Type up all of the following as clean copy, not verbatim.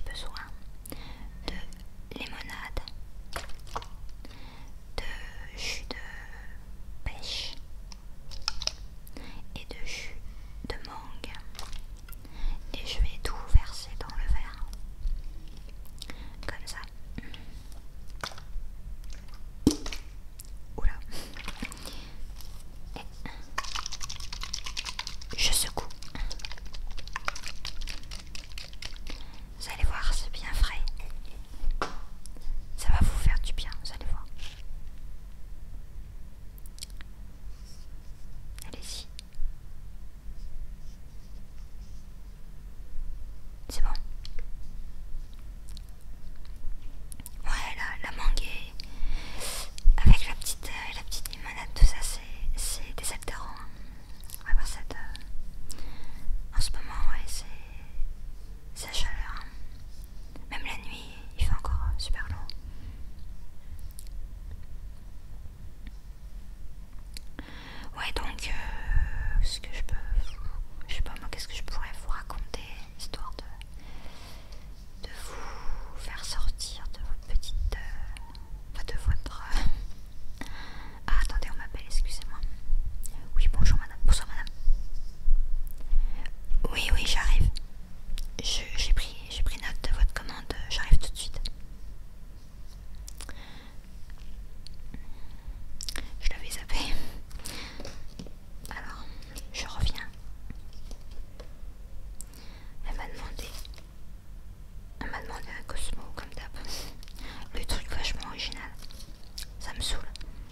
besoin de limonade, de jus de pêche et de jus de mangue. Et je vais tout verser dans le verre. Comme ça. Oula. Et je secoue. Vous allez voir, c'est bien frais. Ça va vous faire du bien, vous allez voir. Allez-y. C'est bon. Ouais, la mangue avec la petite limonade, tout ça, c'est désaltérant. On va voir cette... en ce moment, ouais, c'est la chaleur. Même la nuit, il fait encore super long. Ouais, donc, ce que je peux... je sais pas moi, qu'est-ce que je pourrais vous raconter, histoire de vous faire sortir de votre petite... de votre... Ah, attendez, on m'appelle, excusez-moi. Oui, bonjour madame. Bonsoir madame. Oui, oui, j'arrive. J'ai pris note de votre commande, j'arrive tout de suite. Je l'avais zappé. Alors, je reviens. Elle m'a demandé un Cosmo comme d'hab. Le truc vachement original. Ça me saoule.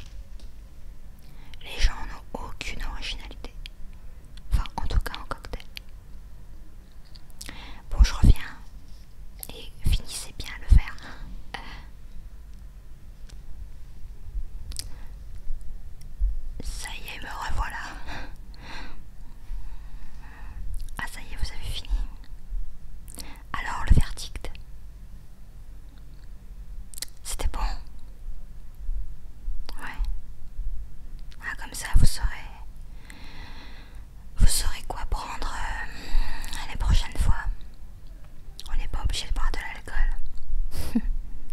Les gens n'ont aucune originalité. Enfin, en tout cas en cocktail. Bon, je reviens. Et finissez bien le verre. Ça y est, me revoilà. Ah, ça y est, vous avez fini. Alors, le verdict. C'était bon. Ouais. Ah, comme ça, vous saurez quoi prendre les prochaines fois. On n'est pas obligé de boire de l'alcool.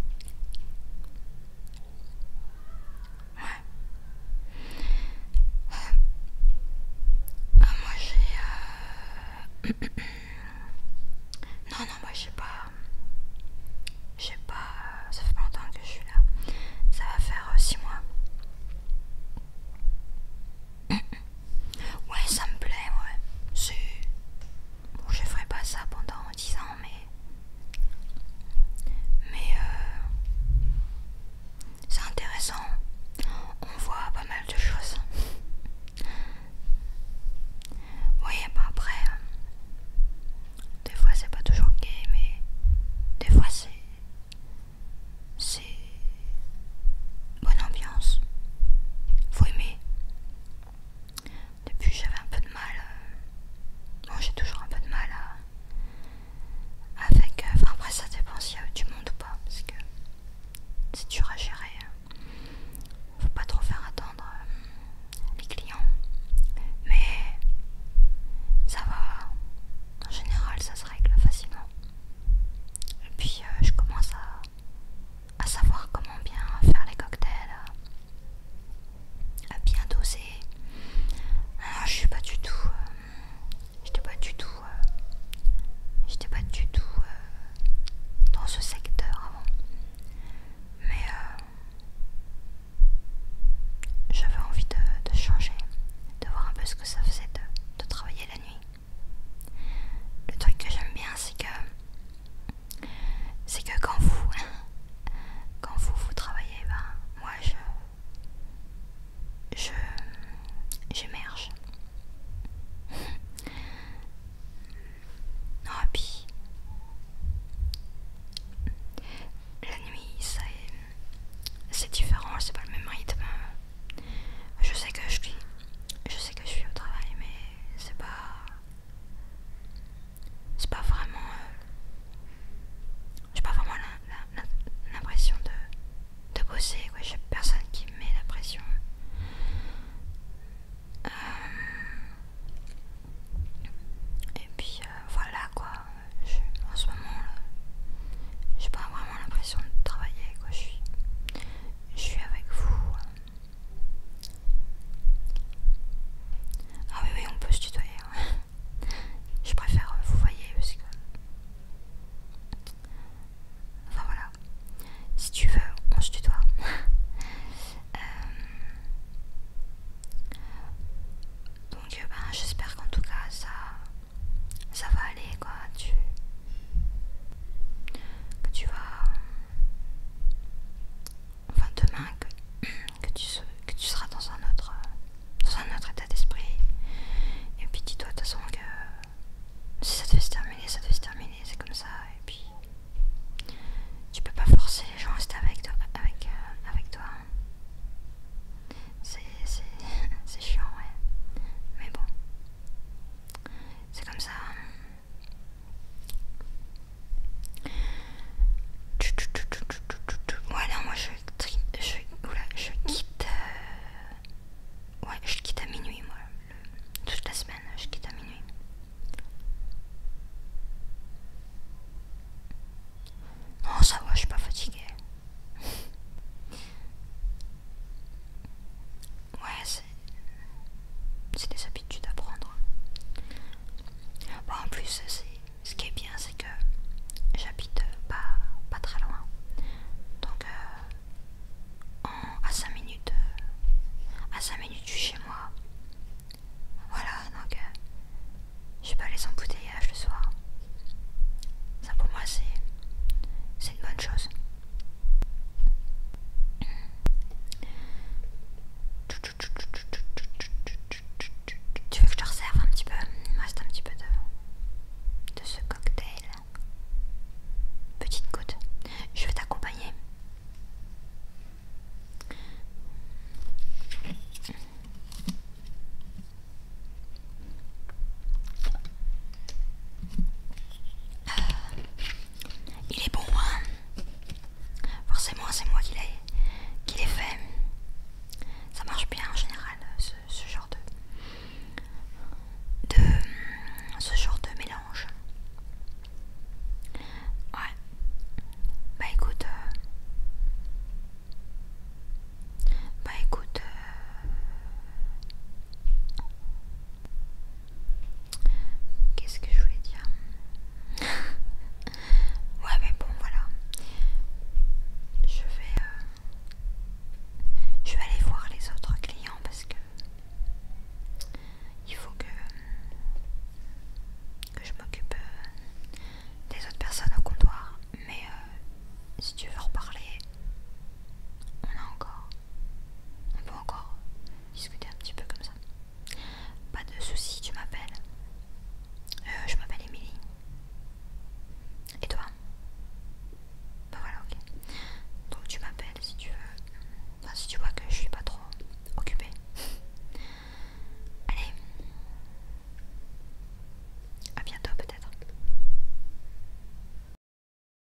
Ouais. Ah, moi j'ai... non, moi j'ai pas... ça fait pas longtemps que je suis là. Ça va faire 6 mois. Ouais, ça me plaît, ouais. C'est... Bon, je ferai pas ça pendant 10 ans, mais c'est intéressant. On voit pas mal de choses. Oui, bah après, des fois c'est pas toujours gay, mais des fois c'est bonne ambiance. Faut aimer. Depuis j'avais un peu de mal. Bon, j'ai toujours un peu de mal avec. Enfin après ça dépend s'il y a du monde ou pas, parce que c'est dur à gérer. Faut pas trop faire attendre les clients. Mais ça va. En général, ça se règle facilement. Et puis je commence à savoir comment bien